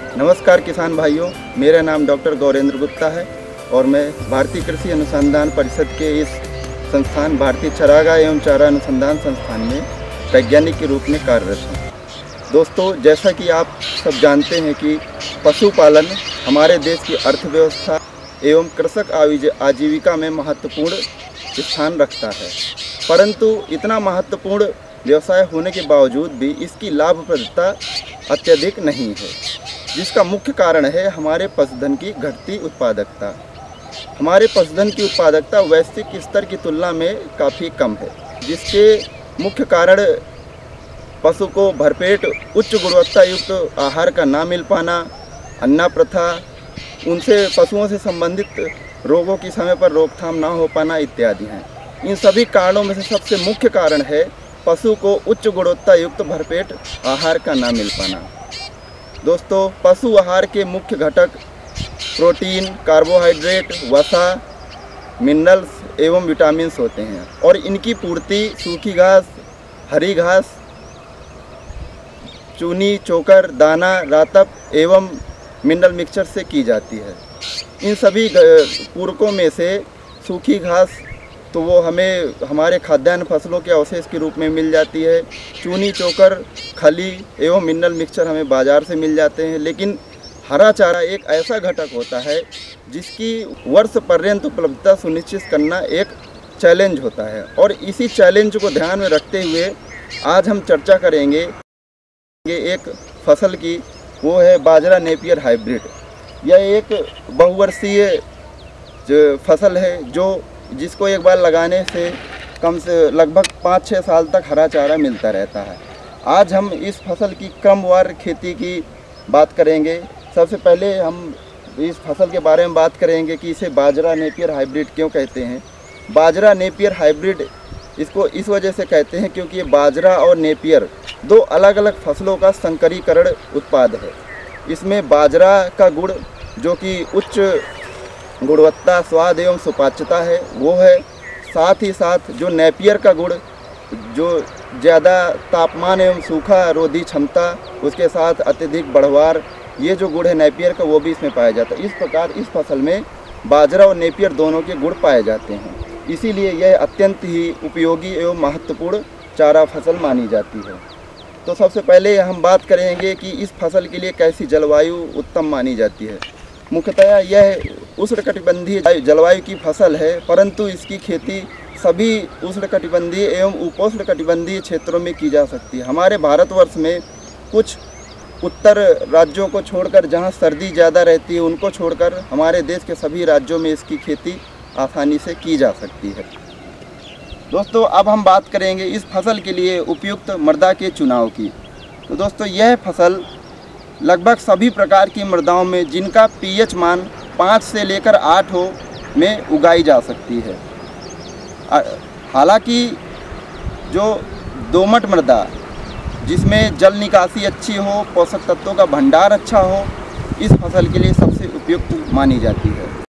नमस्कार किसान भाइयों, मेरा नाम डॉक्टर गौरेंद्र गुप्ता है और मैं भारतीय कृषि अनुसंधान परिषद के इस संस्थान भारतीय चारागाह एवं चारा अनुसंधान संस्थान में वैज्ञानिक के रूप में कार्यरत हूँ। दोस्तों, जैसा कि आप सब जानते हैं कि पशुपालन हमारे देश की अर्थव्यवस्था एवं कृषक आजीविका में महत्वपूर्ण स्थान रखता है, परंतु इतना महत्वपूर्ण व्यवसाय होने के बावजूद भी इसकी लाभप्रदता अत्यधिक नहीं है, जिसका मुख्य कारण है हमारे पशुधन की घटती उत्पादकता। हमारे पशुधन की उत्पादकता वैश्विक स्तर की तुलना में काफ़ी कम है, जिसके मुख्य कारण पशु को भरपेट उच्च गुणवत्ता युक्त आहार का ना मिल पाना, अन्ना प्रथा, उनसे पशुओं से संबंधित रोगों की समय पर रोकथाम ना हो पाना इत्यादि हैं। इन सभी कारणों में से सबसे मुख्य कारण है पशु को उच्च गुणवत्ता युक्त भरपेट आहार का ना मिल पाना। दोस्तों, पशु आहार के मुख्य घटक प्रोटीन, कार्बोहाइड्रेट, वसा, मिनरल्स एवं विटामिन्स होते हैं और इनकी पूर्ति सूखी घास, हरी घास, चूनी, चोकर, दाना, रातप एवं मिनरल मिक्सचर से की जाती है। इन सभी पूरकों में से सूखी घास तो वो हमें हमारे खाद्यान्न फसलों के अवशेष के रूप में मिल जाती है। चूनी, चोकर, खली एवं मिनरल मिक्सचर हमें बाज़ार से मिल जाते हैं, लेकिन हरा चारा एक ऐसा घटक होता है जिसकी वर्ष पर्यंत उपलब्धता सुनिश्चित करना एक चैलेंज होता है। और इसी चैलेंज को ध्यान में रखते हुए आज हम चर्चा करेंगे एक फसल की, वो है बाजरा नेपियर हाइब्रिड। यह एक बहुवर्षीय फसल है जिसको एक बार लगाने से कम से लगभग 5-6 साल तक हरा चारा मिलता रहता है। आज हम इस फसल की क्रमवार खेती की बात करेंगे। सबसे पहले हम इस फसल के बारे में बात करेंगे कि इसे बाजरा नेपियर हाइब्रिड क्यों कहते हैं। बाजरा नेपियर हाइब्रिड इसको इस वजह से कहते हैं क्योंकि ये बाजरा और नेपियर दो अलग अलग फसलों का संकरीकरण उत्पाद है। इसमें बाजरा का गुण जो कि उच्च गुणवत्ता, स्वाद एवं सुपाच्यता है वो है, साथ ही साथ जो नेपियर का गुण जो ज़्यादा तापमान एवं सूखा रोधी क्षमता, उसके साथ अत्यधिक बढ़वार, ये जो गुण है नेपियर का वो भी इसमें पाया जाता है। इस प्रकार इस फसल में बाजरा और नेपियर दोनों के गुण पाए जाते हैं, इसीलिए यह अत्यंत ही उपयोगी एवं महत्वपूर्ण चारा फसल मानी जाती है। तो सबसे पहले हम बात करेंगे कि इस फसल के लिए कैसी जलवायु उत्तम मानी जाती है। मुख्यतः यह उष्णकटिबंधीय जलवायु की फसल है, परंतु इसकी खेती सभी उष्णकटिबंधीय एवं उपोष्णकटिबंधीय क्षेत्रों में की जा सकती है। हमारे भारतवर्ष में कुछ उत्तर राज्यों को छोड़कर, जहां सर्दी ज़्यादा रहती है, उनको छोड़कर हमारे देश के सभी राज्यों में इसकी खेती आसानी से की जा सकती है। दोस्तों, अब हम बात करेंगे इस फसल के लिए उपयुक्त मृदा के चुनाव की। तो दोस्तों, यह फसल लगभग सभी प्रकार की मृदाओं में जिनका पीएच मान 5 से लेकर 8 हो में उगाई जा सकती है। हालांकि जो दोमट मृदा जिसमें जल निकासी अच्छी हो, पोषक तत्वों का भंडार अच्छा हो, इस फसल के लिए सबसे उपयुक्त मानी जाती है।